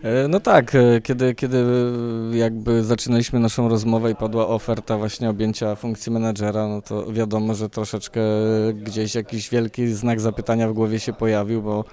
No tak, kiedy jakby zaczynaliśmy naszą rozmowę i padła oferta właśnie objęcia funkcji menadżera, no to wiadomo, że troszeczkę gdzieś jakiś wielki znak zapytania w głowie się pojawił, bo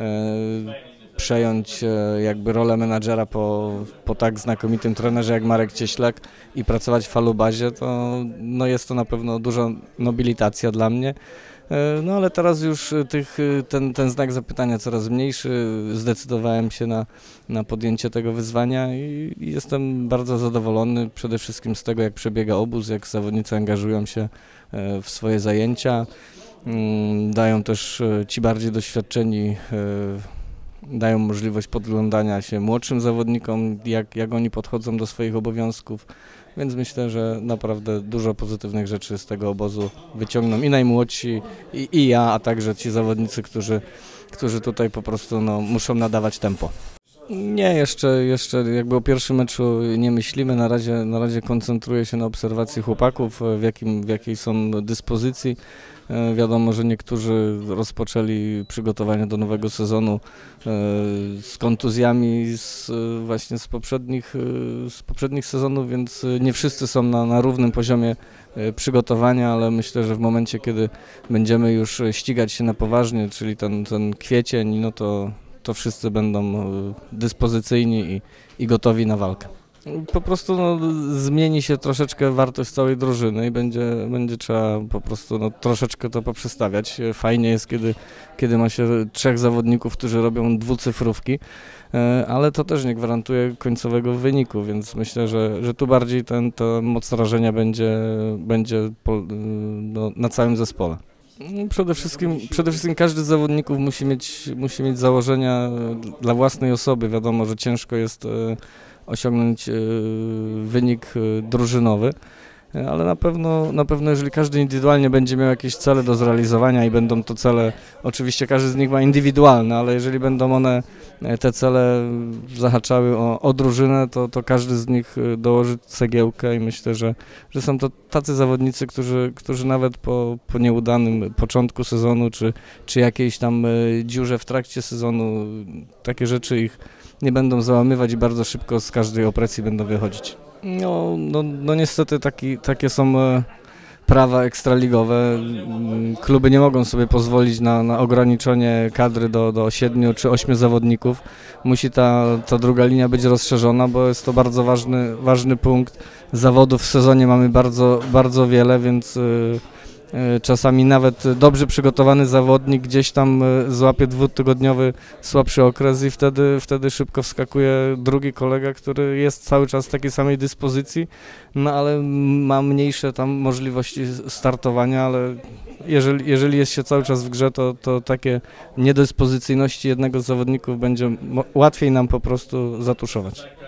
przejąć jakby rolę menadżera po tak znakomitym trenerze jak Marek Cieślak i pracować w Falubazie, to no jest to na pewno duża nobilitacja dla mnie. No ale teraz już ten znak zapytania coraz mniejszy, zdecydowałem się na podjęcie tego wyzwania i jestem bardzo zadowolony przede wszystkim z tego, jak przebiega obóz, jak zawodnicy angażują się w swoje zajęcia, dają też ci bardziej doświadczeni, dają możliwość podglądania się młodszym zawodnikom, jak oni podchodzą do swoich obowiązków, więc myślę, że naprawdę dużo pozytywnych rzeczy z tego obozu wyciągną i najmłodsi, i ja, a także ci zawodnicy, którzy tutaj po prostu no, muszą nadawać tempo. Nie, jeszcze jakby o pierwszym meczu nie myślimy, na razie koncentruję się na obserwacji chłopaków, w jakiej są dyspozycji. Wiadomo, że niektórzy rozpoczęli przygotowania do nowego sezonu z kontuzjami właśnie z poprzednich sezonów, więc nie wszyscy są na równym poziomie przygotowania, ale myślę, że w momencie, kiedy będziemy już ścigać się na poważnie, czyli ten kwiecień, no to wszyscy będą dyspozycyjni i gotowi na walkę. Po prostu no, zmieni się troszeczkę wartość całej drużyny i będzie trzeba po prostu no, troszeczkę to poprzestawiać. Fajnie jest, kiedy ma się 3 zawodników, którzy robią dwucyfrówki, ale to też nie gwarantuje końcowego wyniku, więc myślę, że tu bardziej ta moc rażenia będzie no, na całym zespole. Przede wszystkim każdy z zawodników musi mieć założenia dla własnej osoby. Wiadomo, że ciężko jest osiągnąć wynik drużynowy, ale na pewno jeżeli każdy indywidualnie będzie miał jakieś cele do zrealizowania i będą to cele, oczywiście każdy z nich ma indywidualne, ale jeżeli będą one, te cele zahaczały o drużynę, to każdy z nich dołoży cegiełkę i myślę, że są to tacy zawodnicy, którzy nawet po nieudanym początku sezonu, czy jakiejś tam dziurze w trakcie sezonu, takie rzeczy ich nie będą załamywać i bardzo szybko z każdej opresji będą wychodzić. No niestety takie są prawa ekstraligowe. Kluby nie mogą sobie pozwolić na ograniczenie kadry do 7 czy 8 zawodników. Musi ta druga linia być rozszerzona, bo jest to bardzo ważny punkt. Zawodów w sezonie mamy bardzo wiele, więc czasami nawet dobrze przygotowany zawodnik gdzieś tam złapie 2-tygodniowy słabszy okres i wtedy szybko wskakuje drugi kolega, który jest cały czas w takiej samej dyspozycji, no ale ma mniejsze tam możliwości startowania, ale jeżeli jest się cały czas w grze, to takie niedyspozycyjności jednego z zawodników będzie łatwiej nam po prostu zatuszować.